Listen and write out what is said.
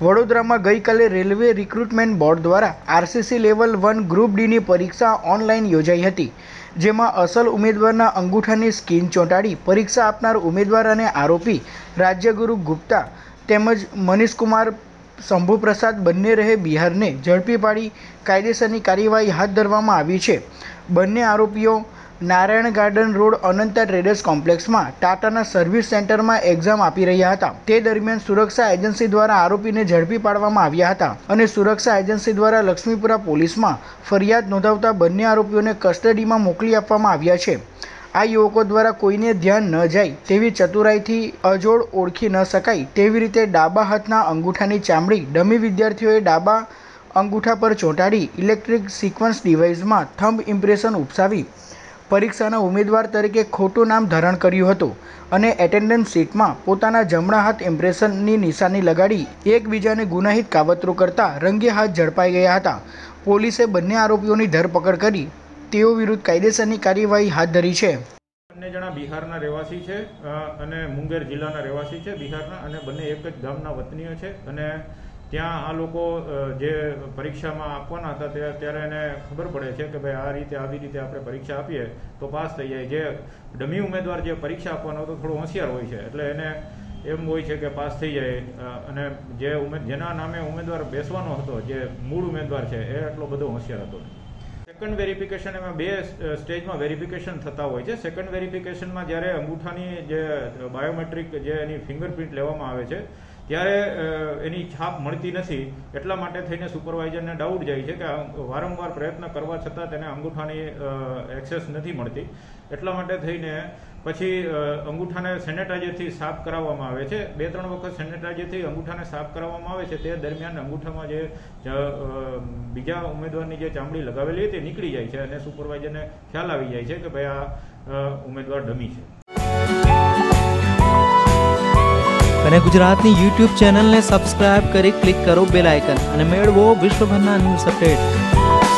વડોદરામાં ગઈકાલે railway recruitment board દ્વારા આરસીસી લેવલ 1 ગ્રુપ ડીની પરીક્ષા ઓનલાઈન યોજાઈ હતી, જેમાં અસલ ઉમેદવારના અંગૂઠાની સ્કીન ચોંટાડી પરીક્ષા આપનાર ઉમેદવાર અને આરોપી રાજ્યગુરુ ગુપ્તા તેમજ મનીષકુમાર શંભુપ્રસાદ બંને રહે બિહારને ઝડપી પાડી કાયદેસરની કાર્યવાહી હાથ ધરવામાં આવી છે। બંને આરોપીઓ Narayan garden road Ananta traders complex में टाटाना सर्विस सेंटर में एक्जाम आपी रह्या हता। ते दरमियान सुरक्षा एजेंसी द्वारा आरोपी ने झड़पी पाडवामां आव्या हता अने सुरक्षा एजेंसी द्वारा लक्ष्मीपुरा पोलीस में फरियाद नोंधावता बंने आरोपीओ ने कस्टडी में मोकली आपवामां आव्या छे। आ युवकों द्वारा कोईने ध्यान न जाय तेवी चतुराईथी अजोड़ ओळखी न शकाय तेवी रीते डाबा हाथना अंगूठानी चामड़ी डमी विद्यार्थीओए डाबा अंगूठा पर चोंटाड़ी इलेक्ट्रिक सीक्वन्स डिवाइस में थंब इम्प्रेशन उपसावी परीक्षाना उम्मीदवार तरीके खोटું नाम धारण कर्યું હતું અને એટેન્ડન્સ સીટમાં પોતાના જમણા હાથ ઇમ્પ્રેશનની નિશાની લગાડી એકબીજાને ગુનાહિત કાવતરું કરતા રંગે હાથ ઝડપાઈ ગયા હતા। પોલીસે બંને આરોપીઓની ધરપકડ કરી તેઓ વિરુદ્ધ કાયદેસરની કાર્યવાહી હાથ ધરી છે। બંને જણા બિહારના રહેવાસી છે અને મુંગેર જિલ્લાના રહેવાસી છે બિહારના, અને બંને એક જ ગામના વતનીઓ છે। અને ત્યાં આ લોકો જે પરીક્ષામાં આપવાના હતા ત્યારે એને ખબર પડે છે કે ભાઈ આ રીતે આવી રીતે આપણે પરીક્ષા આપીએ તો પાસ થઈ જાય। જે ડમી ઉમેદવાર જે પરીક્ષા આપવાનો હતો થોડો હોશિયાર હોય છે, એટલે એને એમ હોય છે કે પાસ થઈ જાય, અને જે જેના નામે ઉમેદવાર બેસવાનો હતો જે મૂળ ઉમેદવાર છે એ એટલો બધો હોશિયાર હતો। સેકન્ડ વેરિફિકેશન એમાં બે સ્ટેજમાં વેરિફિકેશન થતા હોય છે। સેકન્ડ વેરિફિકેશનમાં જ્યારે અંગૂઠાની જે બાયોમેટ્રિક જે એની ફિંગરપ્રિન્ટ લેવામાં આવે છે ત્યારે એની છાપ મળતી નથી, એટલા માટે થઈને સુપરવાઇઝરને ડાઉટ જાય છે કે વારંવાર પ્રયત્ન કરવા છતાં તેને અંગૂઠાની એક્સેસ નથી મળતી, એટલા માટે થઈને પછી અંગૂઠાને સેનેટાઇઝરથી સાફ કરાવવામાં આવે છે। 2-3 વખત સેનેટાઇઝરથી અંગૂઠાને સાફ કરાવવામાં આવે છે। તે દરમિયાન અંગૂઠામાં જે બીજા ઉમેદવારની જે ચામડી લગાવેલી હતી નીકળી જાય છે અને સુપરવાઇઝરને ખ્યાલ આવી જાય છે કે ભાઈ આ ઉમેદવાર ડમી છે। અને ગુજરાતની YouTube ચેનલને સબસ્ક્રાઇબ કરી ક્લિક કરો બેલ આઇકન અને મેળવો વિશ્વભરના ન્યૂઝ અપડેટ।